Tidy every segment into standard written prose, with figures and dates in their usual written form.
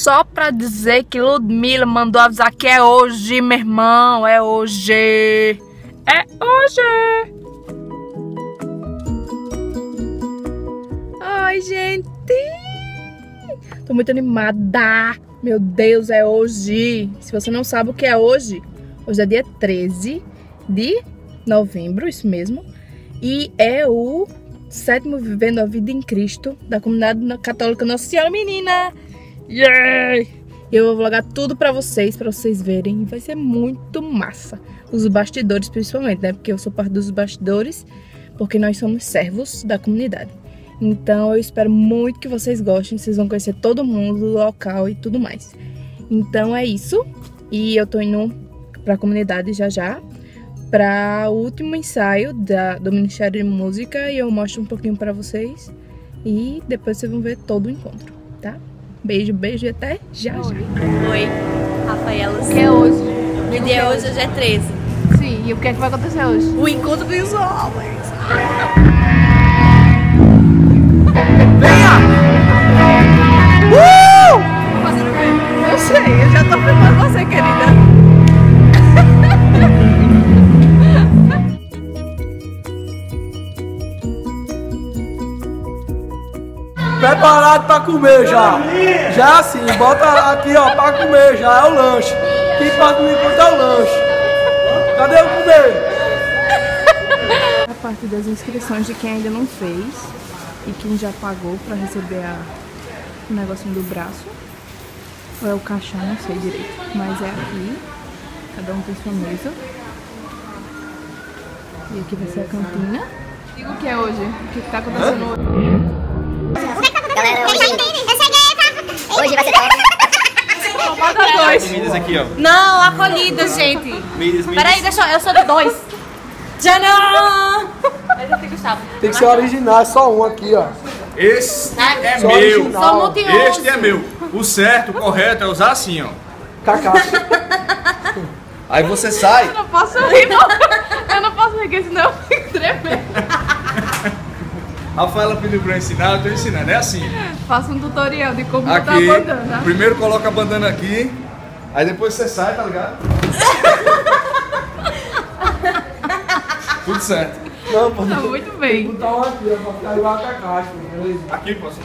só pra dizer que Ludmilla mandou avisar que é hoje, meu irmão. É hoje. É hoje. Ai, gente. Tô muito animada. Meu Deus, é hoje. Se você não sabe o que é hoje, hoje é dia 13 de novembro, isso mesmo. E é o 7º Vivendo a Vida em Cristo da comunidade católica Nossa Senhora Menina. Yay! Eu vou vlogar tudo pra vocês verem. E vai ser muito massa. Os bastidores principalmente, né? Porque eu sou parte dos bastidores, porque nós somos servos da comunidade. Então eu espero muito que vocês gostem. Vocês vão conhecer todo mundo, o local e tudo mais. Então é isso. E eu tô indo pra comunidade já para o último ensaio do Ministério de Música. E eu mostro um pouquinho pra vocês. E depois vocês vão ver todo o encontro, tá? Beijo, beijo e até já. Oi, Rafaela. O que é hoje? O dia hoje é 13. Sim, e o que é que vai acontecer hoje? O encontro dos homens. Venha! Eu sei, eu já tô filmando você, querida. Preparado pra comer já. Já assim, bota aqui ó, pra comer já, é o lanche. Quem pode comer enquanto é o lanche. Cadê o comer? A parte das inscrições de quem ainda não fez e quem já pagou pra receber o negocinho do braço. Ou é o caixão, não sei direito. Mas é aqui, cada um tem sua mesa. E aqui vai ser a cantina. Diga o que é hoje, o que tá acontecendo hoje. Galera, hoje vai ser Comidas aqui, ó. Não, acolhidas, gente. Peraí, deixa eu sou do 2. Tcharam! Tem que ser original, é só um aqui ó. Esse é Só meu. original. Sou multiuso. Este é meu. O certo, o correto é usar assim, ó. Cacá. Aí você sai. Eu não posso rir, não. Eu não posso rir, porque senão eu fico tremendo. A Rafaela pediu pra eu ensinar, eu tô ensinando. É assim. Faça um tutorial de como botar a Aqui, bandana. primeiro coloca a bandana aqui. Aí depois você sai, tá ligado? Tudo certo. Não, pô. Tá muito bem. Botar um aqui, ó, pra ficar igual a Cacá, beleza? Aqui, posso?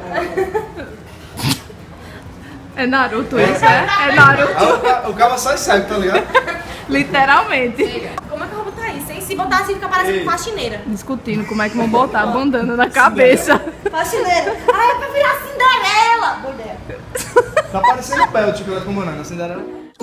É Naruto isso, é? É Naruto. O cara sai cego, tá ligado? Literalmente. Como é que eu vou botar isso, hein? Se botar assim, fica parecendo faxineira. Discutindo como é que vão botar a bandana na cabeça. Faxineira. Ah, é pra virar Cinderela. Mulher. Tá parecendo pé o chocolate com banana, Cinderela.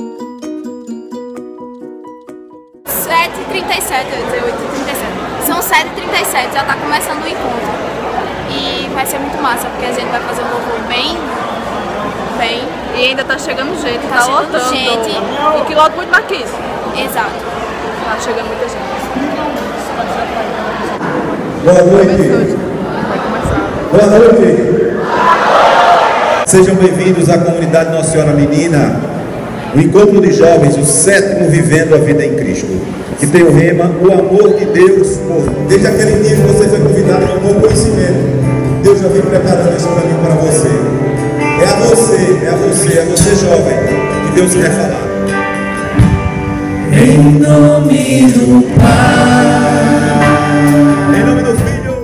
7h37, eu ia dizer 8h37. São 7h37, já tá começando o encontro. E vai ser muito massa, porque a gente vai fazer um louvor bem. E ainda tá chegando gente, Tá chegando lotando. gente. E que lote muito mais que isso. Exato. Tá chegando muita gente. Boa Começou, noite. vai começar. Boa noite. Sejam bem-vindos à comunidade Nossa Senhora Menina, o encontro de jovens, o 7º Vivendo a Vida em Cristo, que tem o rema, o amor de Deus. Desde aquele dia que você foi convidado ao bom conhecimento, Deus já vem preparando esse caminho para você. É a você jovem, que Deus quer falar. Em nome do Pai, em nome do Filho.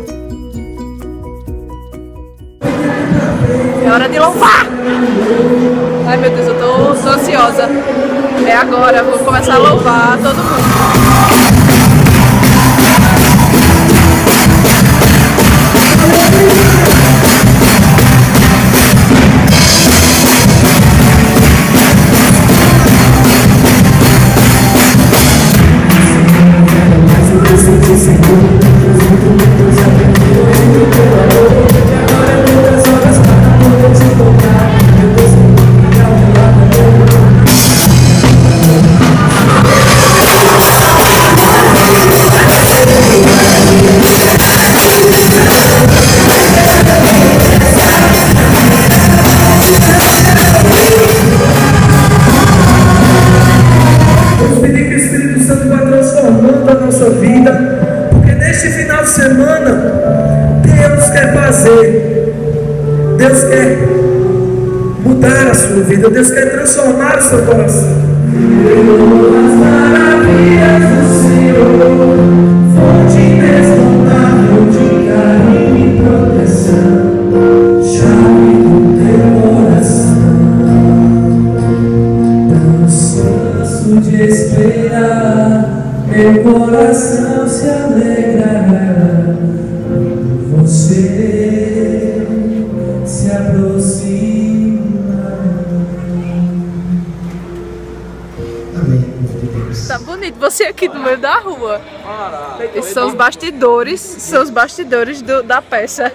É hora de louvar! Ai meu Deus, eu tô ansiosa. É agora, vou começar a louvar todo mundo. mudar a sua vida, Deus quer transformar o seu coração. As maravilhas do Senhor, fonte inesgotável de carinho e proteção, chave do teu coração. Canso de esperar, meu coração se alegrará. Você se aproxima. Amém. Tá bonito, você aqui no meio da rua. Esses são os bastidores, da peça.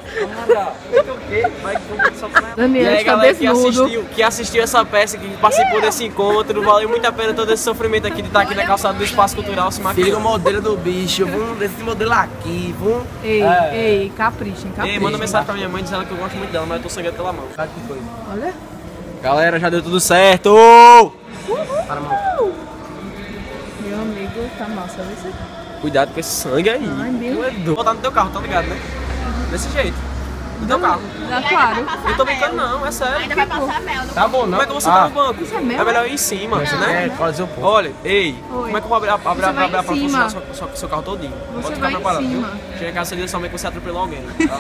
Daniel está desnudo. Que assistiu essa peça, que participou desse encontro, valeu muito a pena todo esse sofrimento aqui de estar aqui na calçada do Espaço Cultural se maquiando. Filho, o modelo do bicho, vamos desse modelo aqui, vamos. Ei, caprichem. Ei, manda mensagem pra minha mãe dizendo que eu gosto muito dela, mas eu tô sangrando pela mão. Olha. Galera, já deu tudo certo! Para a mão. Meu amigo, tá massa, viu você? Cuidado com esse sangue aí. Ai, meu Deus. Vou botar no teu carro, tá ligado, né? Desse jeito. No teu carro. Claro. Eu tô brincando não, é sério. Ainda vai passar mel. Tá bom, não? Como é que eu vou sentar no banco? Isso é mel? É melhor ir em cima, né? Pode dizer um pouco. Olha, ei, Oi. como é que eu vou abrir a vai porta em pra cima. funcionar seu carro todinho? Você Pode ficar vai em preparado, viu? cima. Chega em casa cedo somente que você atropelou alguém. Tá?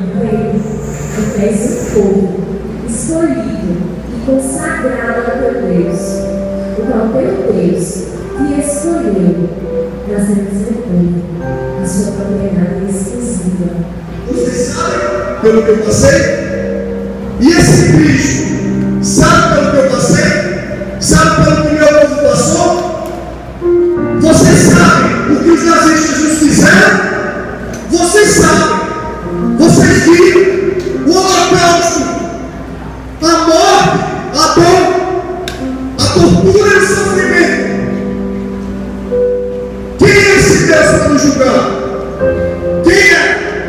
És um povo escolhido e consagrado ao teu Deus, o qual teu Deus te escolheu para ser misericórdia, a sua propriedade exclusiva. Vocês sabem pelo que eu passei? E esse Cristo sabe pelo que eu passei? Sabe pelo que meu povo passou? Vocês sabem o que os nazistas nos fizeram? Vocês sabem? Vocês viram o holocausto, a morte, a dor, a tortura e o sofrimento? Quem é esse Deus para nos julgar? Quem é?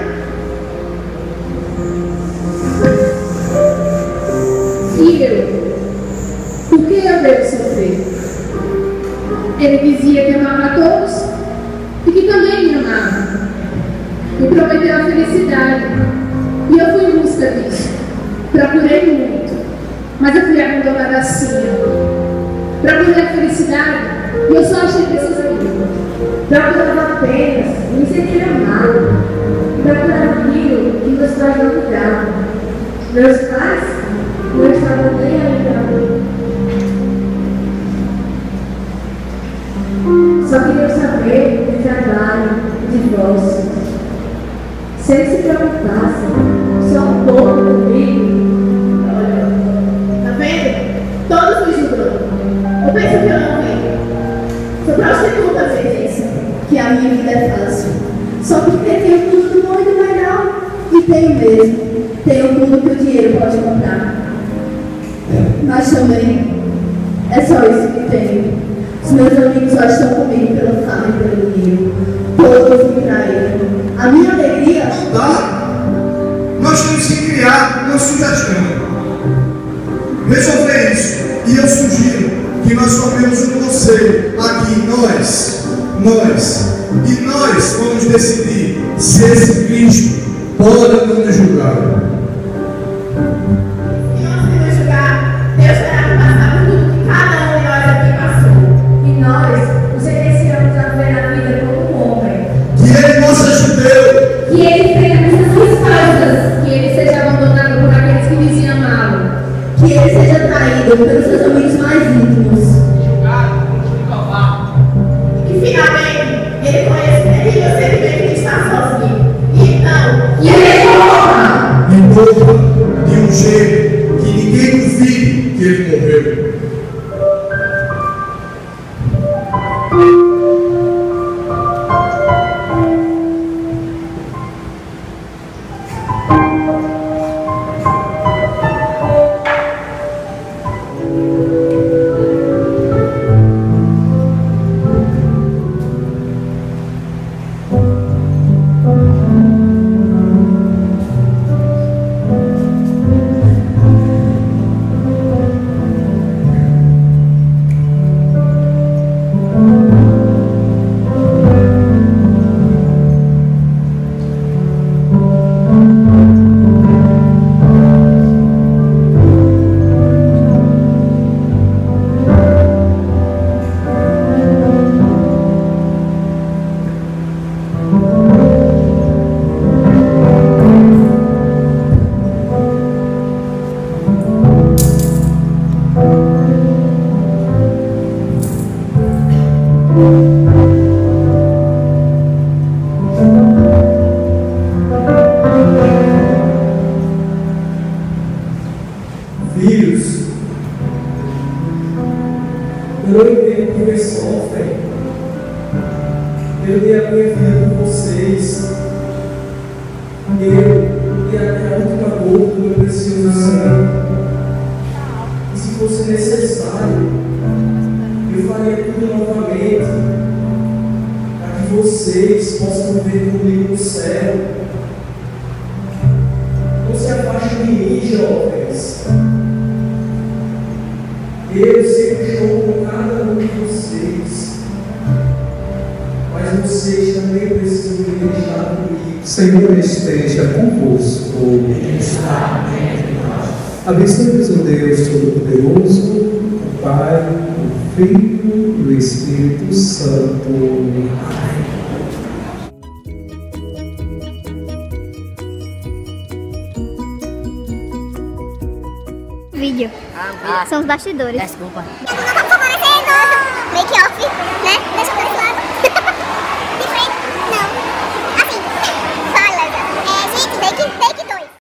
Filho, por que eu devo sofrer? Ele dizia que amava a todos e que também me amava. Me prometeu a felicidade e eu fui em busca disso. Procurei muito, mas eu fui abandonada assim. Procurei a felicidade e eu só achei pessoas amigos. Procurava apenas me sentir amado. Procurava aquilo que meus pais não me davam. Meus pais não estavam nem aí para mim. Só queriam saber de trabalho, de divórcio. Se eles se preocupassem só um pouco comigo, olha, tá vendo? Todos me julgando. Eu penso que eu não venho. Sou prostituta às vezes, que a minha vida é fácil. Só porque tenho tudo muito legal e tenho mesmo. Tenho tudo que o dinheiro pode comprar. Mas também é só isso que tenho. Os meus amigos só estão comigo pela fama e pelo dinheiro. Todos me traíram. A minha alegria Não dá. Nós temos que criar uma sugestão. Resolver isso. E eu sugiro que nós formemos um conselho aqui, nós. E nós vamos decidir se esse Cristo pode ou não nos julgar. E nós vamos julgar. Deus terá que passar por tudo que cada um de nós aqui passou. E nós nos iniciamos a ver a vida como um homem. Que Ele nos ajudeu. Que ele tenha muitas respostas. Que ele seja abandonado por aqueles que diziam amá-lo. Que ele seja traído pelos seus amigos mais íntimos. E que finalmente ele conheça o terrível sentimento de estar sozinho. E então, que ele morra. E morra de um jeito que ninguém duvide que Ele morreu. filhos. Eu não entendo porque sofrem. Eu dei a minha vida por vocês. Eu e até a última gota do meu precioso sangue. E se fosse necessário, eu faria tudo novamente para que vocês possam viver comigo no céu. Não se afastem de mim, jovens. Eu sempre estou com cada um de vocês, mas vocês também precisam de estar comigo. Senhor esteja convosco. Abençoe-vos o Deus Todo-Poderoso, o Pai, o Filho e o Espírito Santo. Amém. Vídeo. São os bastidores. Desculpa. Make off, né?